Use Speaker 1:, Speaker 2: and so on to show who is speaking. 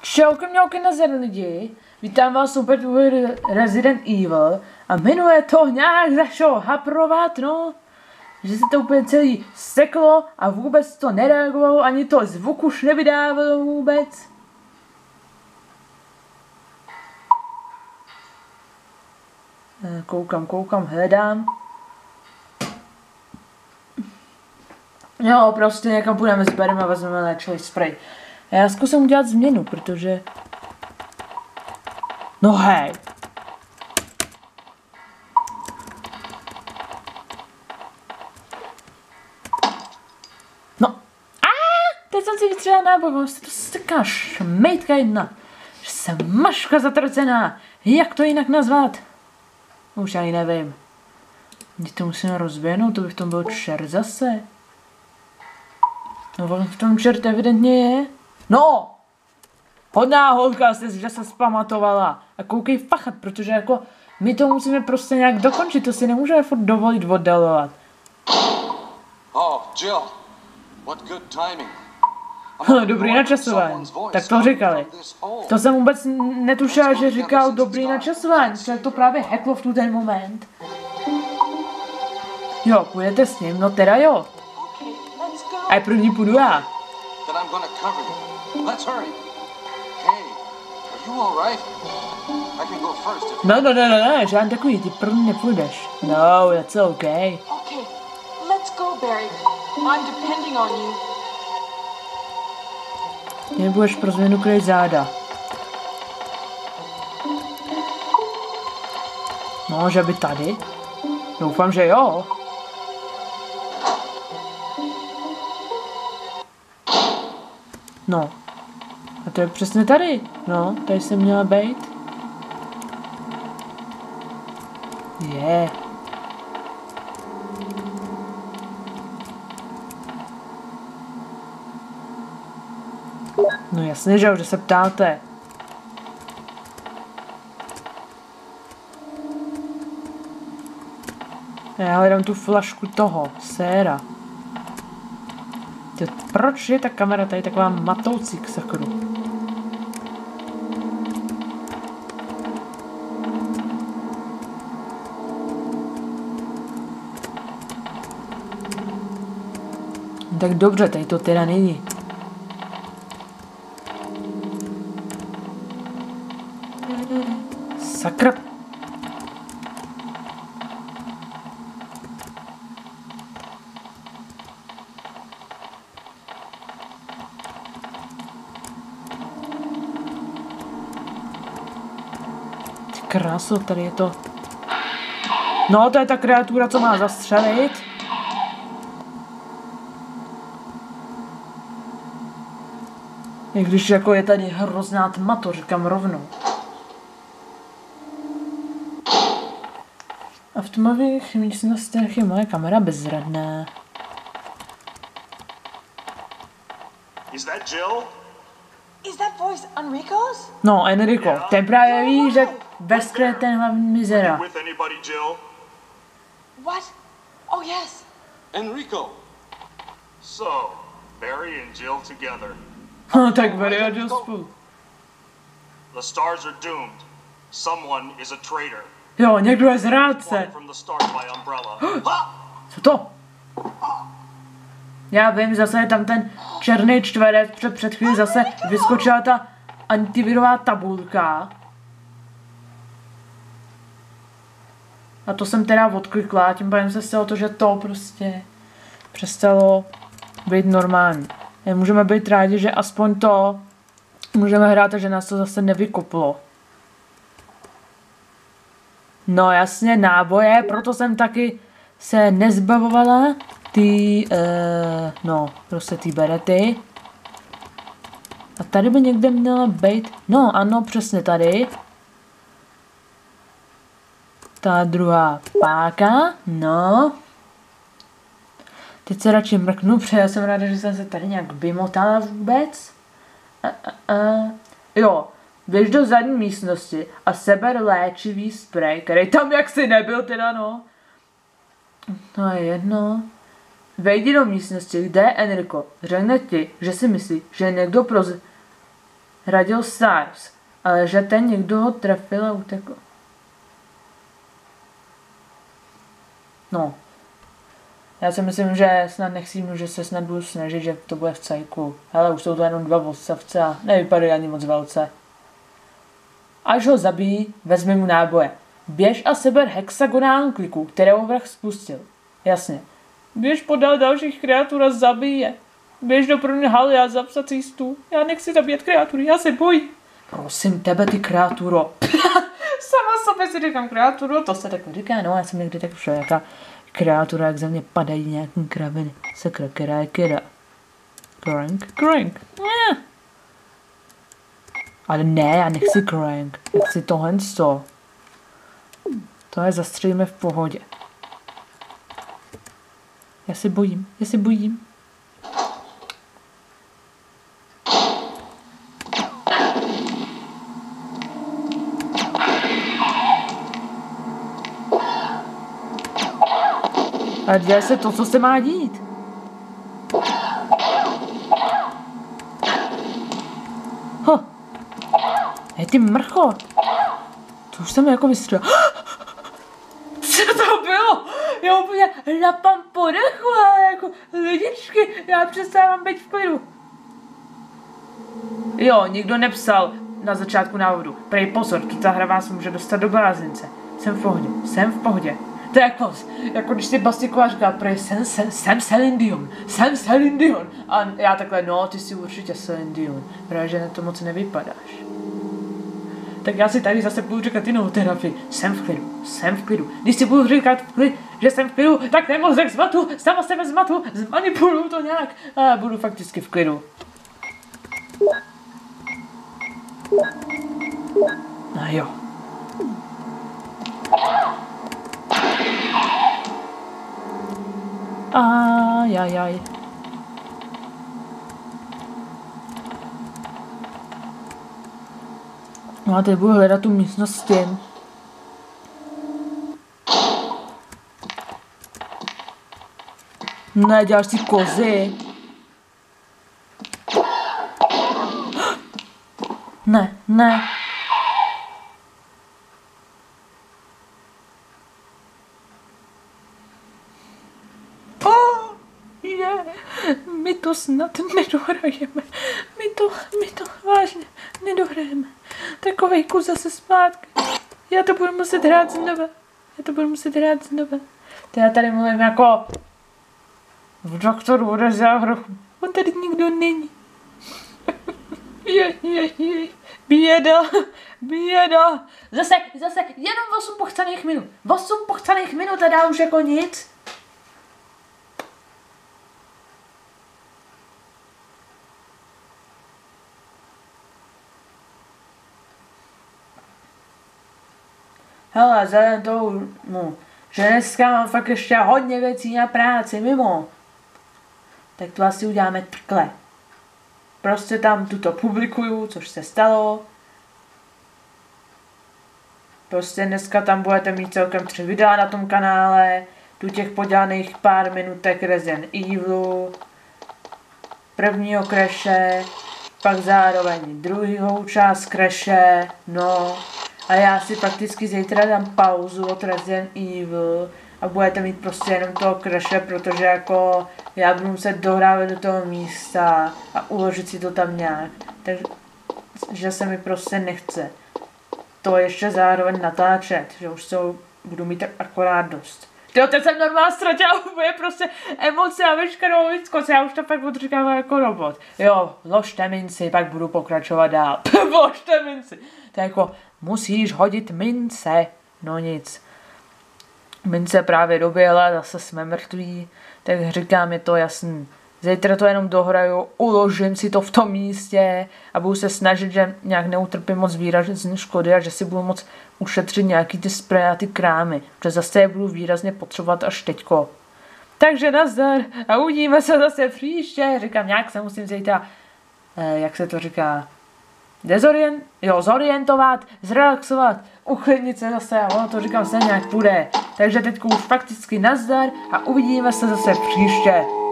Speaker 1: Čauky mňauky nazdar lidi, vítám vás opět u Resident Evil a jmenuje to nějak zašlo haprovat, no, že se to úplně celý seklo a vůbec to nereagovalo, ani to zvuk už nevydávalo vůbec. Koukám, hledám. Jo, prostě někam půjdeme s Barrym a vezmeme léčivý spray. Já zkusím udělat změnu, protože... No hej! No! Teď jsem si vytřela náboj, mám se to strká šmejtka jedna. Že jsem maška zatracená. Jak to jinak nazvat? Už ani nevím. Když to musíme rozběhnout, to by v tom byl čert zase. No v tom čert evidentně je. No! Hodná holka, že se zpamatovala. A koukej fachat, protože jako my to musíme prostě nějak dokončit, to si nemůžeme furt dovolit oddalovat.
Speaker 2: Oh, Jill. What good timing.
Speaker 1: Dobrý načasování. Tak to říkali. To jsem vůbec netušil, že říkal dobrý načasování, protože to právě hacklo v tu ten moment. Jo, půjdete s ním, no teda jo. A první půjdu já. No, žádný takový, ty první nepůjdeš. No, that's okay.
Speaker 3: Okay, let's go, Barry. I'm depending on you.
Speaker 1: Nebudeš pro změnu kryt záda. No, že by tady? Doufám, že jo. No. A to je přesně tady. No, tady jsem měla být. Je. No jasně, že se ptáte. Já hledám tu flašku toho, séra. Proč je ta kamera tady taková matoucí k sakru? Tak dobře, tady to teda není. Sakra. Kráso, tady je to. No, to je ta kreatura, co má zastřelit. I když jako je tady hrozná tma, to říkám rovnou. A v tmavých místnostech je moje kamera bezradná.
Speaker 4: Is that Jill?
Speaker 3: Is that voice Enrico's?
Speaker 1: No, Enrico, ten právě ví, že bezkré ten hlavní mizera.
Speaker 4: With anybody, Jill?
Speaker 3: What? Oh, yes.
Speaker 2: Enrico.
Speaker 4: So, Barry and Jill together.
Speaker 1: No, tak Barry a Jill spolu.
Speaker 4: The stars are doomed. Someone is a traitor.
Speaker 1: Jo, někdo je zrádce.
Speaker 4: Wanted from the start by Umbrella.
Speaker 1: Co to? Já vím, zase je tam ten černý čtverec, před chvíli zase vyskočila ta antivirová tabulka. A to jsem teda odklikla, tím pádem se stalo to, že to prostě přestalo být normální. Můžeme být rádi, že aspoň to můžeme hrát a že nás to zase nevykoplo. No jasně, náboje, proto jsem taky se nezbavovala no, prostě ty berety. A tady by někde měla být, no ano, přesně tady. Ta druhá páka, no. Teď se radši mrknu, protože já jsem ráda, že jsem se tady nějak vymotala vůbec. Jo, běž do zadní místnosti a seber léčivý sprej, který tam jaksi nebyl teda, no. To je jedno. Vejdi do místnosti, kde je Enrico. Řekne ti, že si myslí, že je někdo radil Stars, ale že ten někdo ho trefil a utekl. No. Já si myslím, že snad nechcínu, že se snad budu snažit, že to bude v cajku. Hele, už jsou to jenom 2 odstavce a nevypadají ani moc velce. Až ho zabijí, vezmi mu náboje. Běž a seber hexagonální kliku, kterou vrah spustil. Jasně. Běž podal dalších kreatur a zabije. Běž do první haly a zapsací stůl. Já nechci zabíjet kreatury, já se bojím. Prosím tebe, ty kreaturo. Sama sobě si říkám kreaturo, to se takhle říká, no já jsem někdy tak všel, jaká kreatura, jak za mě padají nějaký kraviny. Sakra, která je kera. Crank. Ale ne, já nechci crank. Já chci tohle sto. Tohle zastřelíme v pohodě. Já se bojím. A děje se to, co se má dít. Ty mrcho. To už jsem jako vystřelil. Co to bylo? Já úplně lapám po dechu, ale jako lidičky, já přestávám být v klidu. Jo, nikdo nepsal na začátku návodu. Prej pozor, ta hra vás může dostat do blázince. Jsem v pohodě. To je jako když si Bastikovář říká, prej jsem Celine Dion. A já takhle, no, ty jsi určitě Celine Dion, protože na to moc nevypadáš. Tak já si tady zase budu říkat jinou terapii. Jsem v klidu. Když si budu říkat, že jsem v klidu, tak ten mozek zmatu, sama sebe zmatu, zmanipuluju to nějak a budu fakticky v klidu. No jo. Ajajaj. No a teď budu hledat tu místnost s tím. Ne, děláš si kozy. Ne. My to snad nedohrajeme. My to vážně nedohrajeme. Takovej kus zase zpátky. Já to budu muset hrát znova. To já tady mluvím jako v doktoru od záhrochu. On tady nikdo není. Běda. Zase, jenom 8 pochcaných minut. 8 pochcaných minut a dál už jako nic. Hele, vzhledem toho, že dneska mám fakt ještě hodně věcí na práci mimo, tak to asi uděláme takhle. Prostě tam tuto publikuju, což se stalo. Prostě dneska tam budete mít celkem 3 videa na tom kanále, tu těch podělaných pár minutek Resident Evilu, prvního Crashe, pak zároveň druhou část Crashe, no. A já si fakticky zítra dám pauzu od Resident Evil a budete mít prostě jenom toho Crashe, protože jako já budu muset dohrávat do toho místa a uložit si to tam nějak. Takže se mi prostě nechce to ještě zároveň natáčet, že už to budu mít tak akorát dost. Tyjo, teď jsem normálně ztratila úplně prostě emoce a veškerou lidskost, já už to fakt odříkám jako robot. Jo, ložte minci, pak budu pokračovat dál. Ložte minci. To jako, musíš hodit mince. No nic. Mince právě doběhla, zase jsme mrtví, tak říkám, je to jasný. Zítra to jenom dohraju, uložím si to v tom místě a budu se snažit, že nějak neutrpím moc výrazně škody a že si budu moc ušetřit nějaký ty spreje a ty krámy, protože zase je budu výrazně potřebovat až teďko. Takže nazdar a uvidíme se zase příště. Říkám, nějak se musím zítra, jak se to říká, zorientovat, zrelaxovat, uklidnit se zase a ono to říkám se nějak půjde. Takže teď už fakticky nazdar a uvidíme se zase příště.